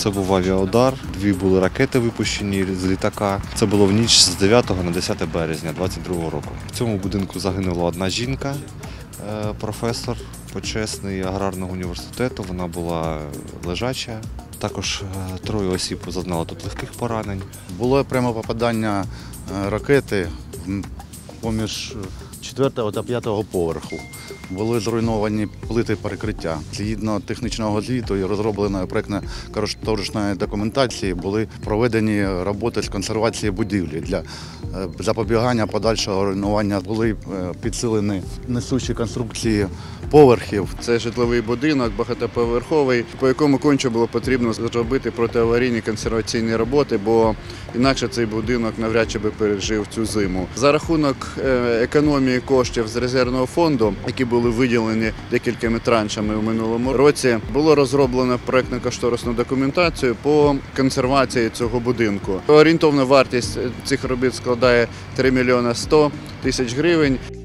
Це був авіаудар, 2 були ракети випущені з літака. Це було в ніч з 9 на 10 березня 2022 року. В цьому будинку загинула одна жінка, професор почесний аграрного університету. Вона була лежача. Також 3 осіб зазнали тут легких поранень. Було пряме попадання ракети поміж 4 та 5 поверху. Були зруйновані плити перекриття. Згідно технічного звіту і розробленої проєктно-кошторисної документації були проведені роботи з консервації будівлі. Для запобігання подальшого руйнування були підсилені несучі конструкції поверхів. Це житловий будинок, багатоповерховий, по якому конче було потрібно зробити протиаварійні консерваційні роботи, бо інакше цей будинок навряд чи би пережив цю зиму. За рахунок економії коштів з резервного фонду, які були виділені декількома траншами у минулому році, було розроблено проєктно-кошторисну документацію по консервації цього будинку. Орієнтовна вартість цих робіт складає 3 мільйони 100 тисяч гривень.